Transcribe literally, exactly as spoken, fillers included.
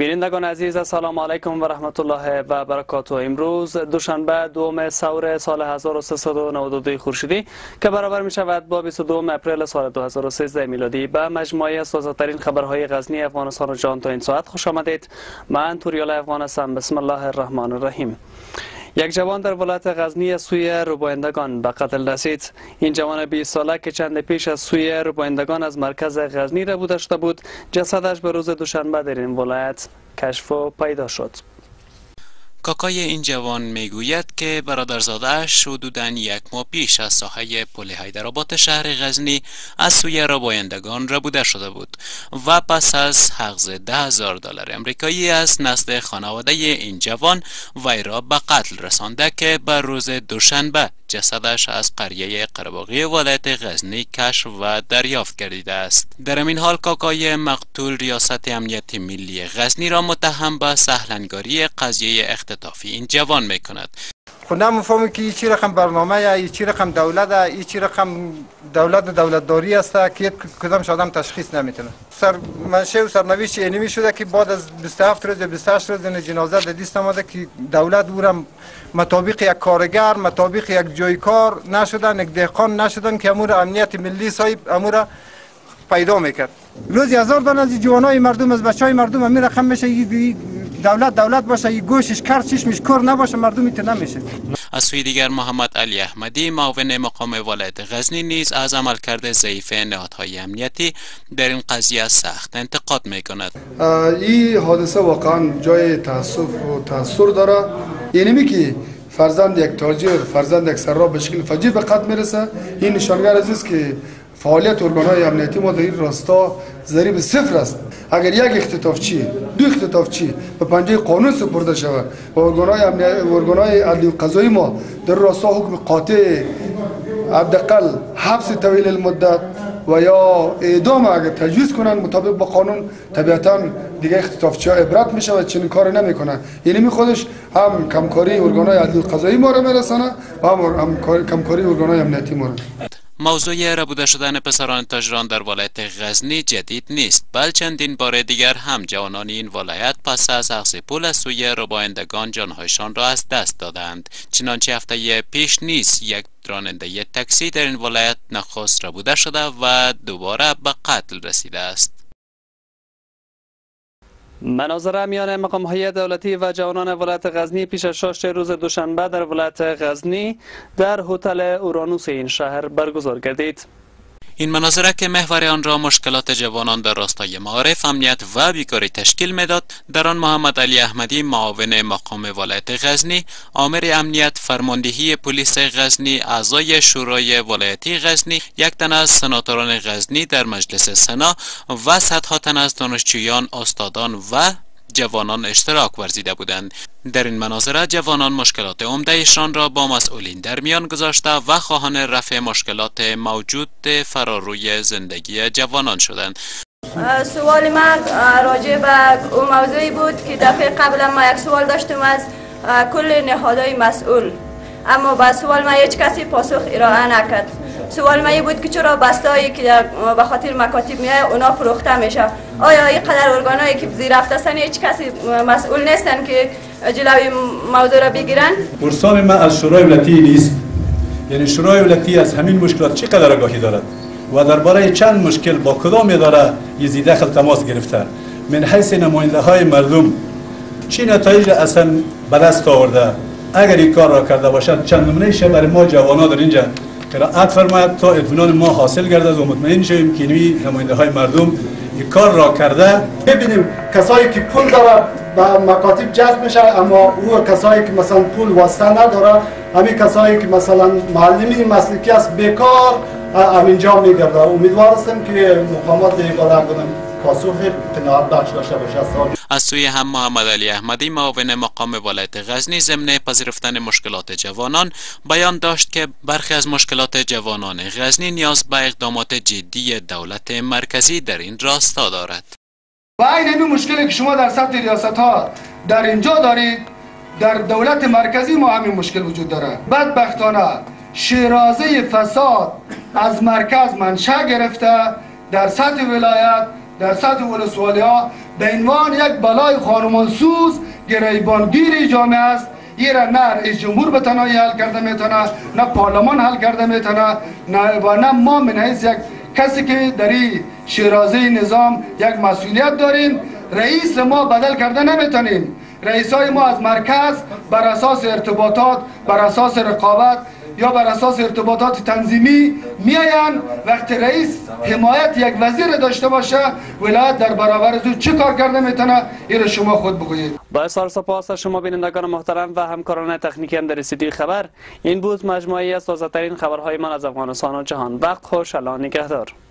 بینندگان عزیز، سلام علیکم و رحمت الله و برکاته. امروز دوشنبه دوم سور سال هزار و سیصد و نود و دو خورشیدی که برابر می شود با بیست و دو اپریل سال دو هزار و سیزده میلادی به مجموعه از تازه‌ترین خبرهای غزنی افغانستان و جهان تا این ساعت خوش آمدید. من توریال افغان هستم. بسم الله الرحمن الرحیم. یک جوان در ولایت غزنی سوی روبایندگان به قتل رسید. این جوان بیست ساله که چند پیش از سوی روبایندگان از مرکز غزنی ربوده شده بود، جسدش به روز دوشنبه در این ولایت کشف و پیدا شد. کاکای این جوان میگوید که برادرزاده‌اش حدوداً یک ماه پیش از ساحه پل حیدرآباد شهر غزنی از سوی ربایندگان ربوده شده بود و پس از حجز ده هزار دلار امریکایی از نزد خانواده این جوان وی را به قتل رسانده که بر روز دوشنبه جسدش از قریه قره‌باغی ولایت غزنی کشف و دریافت گردیده است. در این حال کاکای مقتول ریاست امنیت ملی غزنی را متهم به سهلنگاری قضیه اختطافی این جوان میکند. خود نمیفهمم که چی رقم برنامه ای، چی رقم دولت ای، چی رقم دولت دولتداری است که کدامش آدم تشخیص نمیتونه. سر منشه و سرنوشت اینمی شده که بعد از بیست و هفت روز بیست و هشت روز جنازه در دست آمده که دولت او را مطابق یک کارگر، مطابق یک جای کار نشدن، یک دهقان نشدن که امور امنیت ملی صاحب امور پیدا میکرد. روزی هزار دانه از جوانای مردم، از بچهای مردم امیر رقم میشه دولت دولت باشه، یه گوشش کار چشمش کور نباشه، مردم ایت نمیشه. از سوی دیگر محمد علی احمدی معاون مقام ولایت غزنی نیز از عملکرد ضعیف نهادهای امنیتی در این قضیه سخت انتقاد میکند. این حادثه واقعا جای تاسف و تاثر داره. یعنی که فرزند یک تاجر، فرزند یک سراب به شکل فجیع به قتل میرسه، این نشانگر است که فعالیت ارگان‌های امنیتی ما در این راستا ضریب صفر است. اگر یک اختطافچی، دو اختطافچی به پنجه قانون سپرده شود و ارگان‌های امنیتی، ارگان‌های عدلی و قضایی ما در راستا حکم قاطع حداقل حبس طویل المدت و یا اعدام اگر تجویز کنند مطابق با قانون، طبیعتاً دیگه اختطافچی‌ها عبرت میشه و چنین کاری نمیکنه. یعنی می خودش هم کمکاری ارگان‌های عدلی و قضایی ما را میرسانه و هم کمکاری ارگان‌های امنیتی ما را. موضوع ربوده شدن پسران تاجران در ولایت غزنی جدید نیست، بل چندین بار دیگر هم جوانان این ولایت پس از حجز پول از سوی ربایندگان جانهایشان را از دست دادند. چنانچه هفته پیش نیز یک راننده تاکسی در این ولایت نخست ربوده شده و دوباره به قتل رسیده است. مناظره میان مقام‌های دولتی و جوانان ولایت غزنی پیش از شش روز دوشنبه در ولایت غزنی در هتل اورانوس این شهر برگزار گردید. این مناظره که محور آن را مشکلات جوانان در راستای معارف، امنیت و بیکاری تشکیل میداد، در آن محمد علی احمدی معاون مقام ولایت غزنی، آمر امنیت فرماندهی پلیس غزنی، اعضای شورای ولایتی غزنی، یک تن از سناتوران غزنی در مجلس سنا و صدها تن از دانشجویان، استادان و جوانان اشتراک ورزیده بودند. در این مناظره جوانان مشکلات عمده‌شان را با مسئولین در میان گذاشته و خواهان رفع مشکلات موجود فراروی زندگی جوانان شدند. سوال من راجع به اون موضوعی بود که دفعه قبل ما یک سوال داشتم از کل نهادهای مسئول، اما با سوال ما هیچ کسی پاسخ ارائه نکرد. سوال ما بود که چرا بستایی که به خاطر مکاتب میای اونا فروخته میشه؟ آیا اینقدر ارگانایی که زیر هفته‌سن هیچ کسی مسئول نیستن که جلوی موضوع را بگیرن؟ پرسان من از شورای ولایتی نیست. یعنی شورای ولایتی از همین مشکلات چقدر آگاهی دارد و درباره چند مشکل با کدام اداره یزی دخل تماس گرفته؟ من حیث نماینده های مردم چی نتایج اصلا به دست آورده؟ اگر این کار را کرده باشد چند نمونه‌اش برای ما جوانا در اینجا قرائت فرماید تا اطمینان ما حاصل گردد و مطمئن شویم که این نماینده های مردم این کار را کرده. ببینیم کسایی که پول داره به مکاتب جذب میشه، اما او کسایی که مثلا پول واسطه نداره، همین کسایی که مثلا معلمی مسلکی است بیکار همینجا میگرده. امیدوار هستم که مقامات دیگران کنم پاسخ قناعت بخش داشته باشه. از سوی هم محمد علی احمدی معاون مقام ولایت غزنی ضمن پذیرفتن مشکلات جوانان بیان داشت که برخی از مشکلات جوانان غزنی نیاز به اقدامات جدی دولت مرکزی در این راستا دارد. و این همین مشکلی که شما در سطح ریاست ها در اینجا دارید، در دولت مرکزی ما همین مشکل وجود داره. بدبختانه شیرازه فساد از مرکز منشأ گرفته در سطح ولایت در سطح ولسوالی ها به عنوان یک بلای خانمانسوز گریبانگیر جامعه است. این را نه رئیس جمهور به تنهایی حل کرده میتونه، نه پارلمان حل کرده میتونه، نه و نه ما من حیث یک کسی که در این شیرازه نظام یک مسئولیت داریم. رئیس ما بدل کرده نمیتونیم. رئیس های ما از مرکز بر اساس ارتباطات، بر اساس رقابت یا بر اساس ارتباطات تنظیمی میاین. وقتی رئیس حمایت یک وزیر داشته باشه، ولایت در برابر از او چه کار کرده میتونه، این شما خود بگویید. با اظهار سپاس از شما بینندگان محترم و همکاران تکنیکی هم در استودیوی خبر. این بود مجموعه از تازه ترین خبرهای من از افغانستان و جهان. وقت خوش، الله نگهدار.